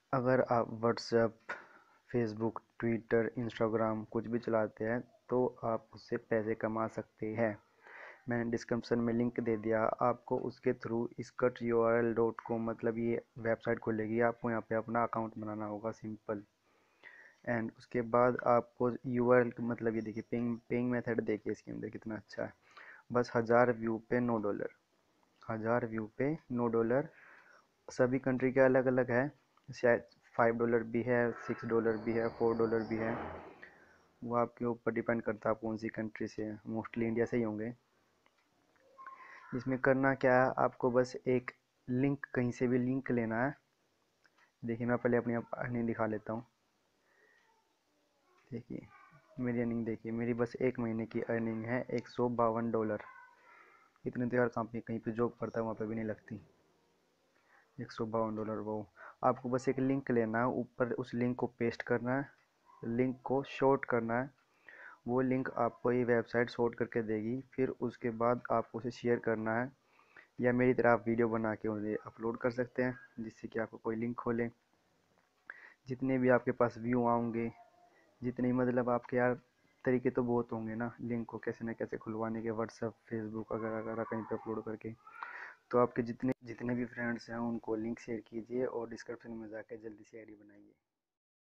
अगर आप WhatsApp, Facebook, Twitter, Instagram कुछ भी चलाते हैं तो आप उससे पैसे कमा सकते हैं। मैंने डिस्क्रिप्शन में लिंक दे दिया आपको, उसके थ्रू iscuturl.com मतलब ये वेबसाइट खुलेगी। आपको यहाँ पे अपना अकाउंट बनाना होगा, सिंपल। एंड उसके बाद आपको यूआरएल मतलब ये देखिए, पेइंग मेथड देखिए इसके अंदर कितना अच्छा है। बस 1000 व्यू पे $9, 1000 व्यू पे $9। सभी कंट्री के अलग अलग है, शायद $5 भी है, $6 भी है, $4 भी है। वो आपके ऊपर डिपेंड करता है आप कौन सी कंट्री से हैं। मोस्टली इंडिया से ही होंगे। इसमें करना क्या है, आपको बस एक लिंक, कहीं से भी लिंक लेना है। देखिए मैं पहले अपनी अर्निंग दिखा लेता हूँ। देखिए मेरी अर्निंग देखिए, मेरी बस एक महीने की अर्निंग है $152। इतने तो यार कहीं पे जॉब करता है वहाँ पे भी नहीं लगती। $152 वो। आपको बस एक लिंक लेना है, ऊपर उस लिंक को पेस्ट करना है, लिंक को शॉर्ट करना है। वो लिंक आपको ये वेबसाइट शॉर्ट करके देगी। फिर उसके बाद आपको उसे शेयर करना है, या मेरी तरह आप वीडियो बना के उन्हें अपलोड कर सकते हैं, जिससे कि आपको कोई लिंक खोले। जितने भी आपके पास व्यू आएंगे, जितने मतलब आपके यार तरीके तो बहुत होंगे ना लिंक को कैसे न कैसे खुलवाने के, व्हाट्सएप, फेसबुक अगर कहीं पे अपलोड करके। तो आपके जितने जितने भी फ्रेंड्स हैं उनको लिंक शेयर कीजिए और डिस्क्रिप्शन में जाकर जल्दी से आईडी बनाइए।